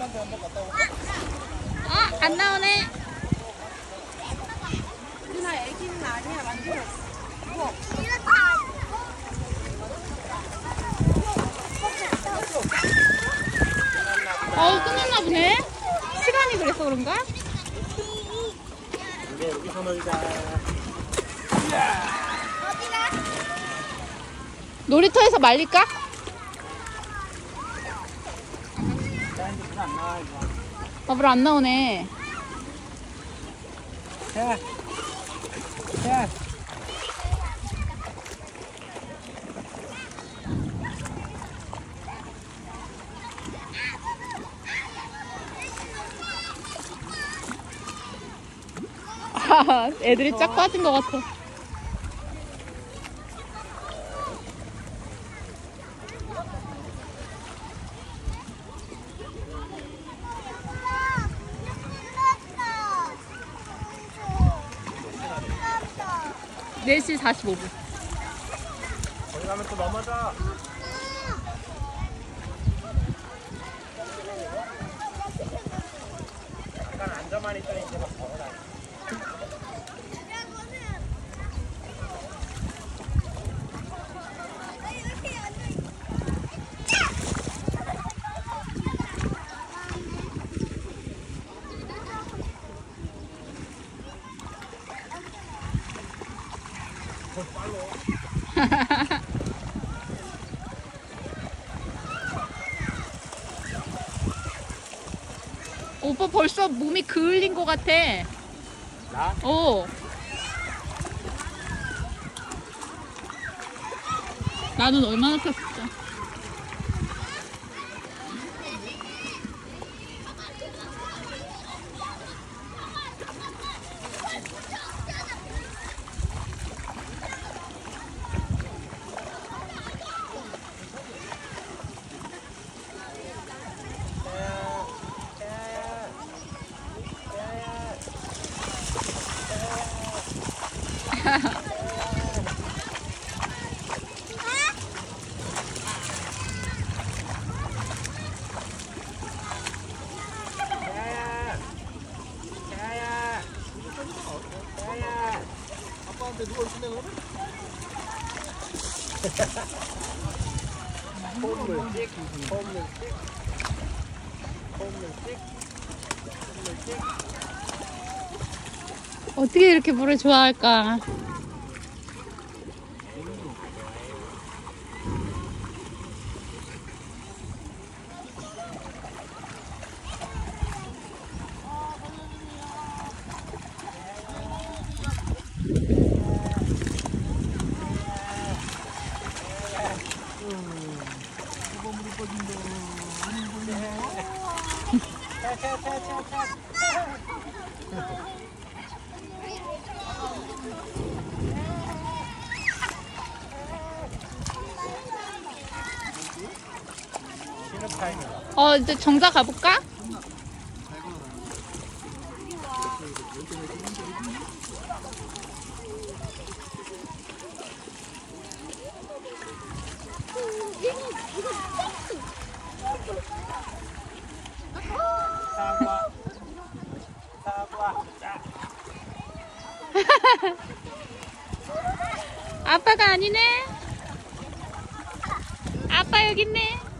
안 나오네. 누나 애기는 아니야. 만지면 무거워. 끝났나 보네. 시간이 그래서 그런가? 이제 여기서 놀자. 놀이터에서 말릴까? 안 나와, 이거. 물 안 나오네. 자. 자. 애들이 쫙 빠진 것 같아. 네 시 45분. 거기 가면 또 넘어져. 잠깐 앉아만 있더니 이제 막 걸어다녀. 오빠 벌써 몸이 그을린 것 같아. 나? 나는 얼마나 탔어. 아빠한테 누워있는데 그러면? 홈을 찍, 홈을 찍, 홈을 찍, 홈을 찍. 어떻게 이렇게 물을 좋아할까? 이제 정자 가볼까? 사과. 사과. 자. 아빠가 아니네. 아빠 여기 있네.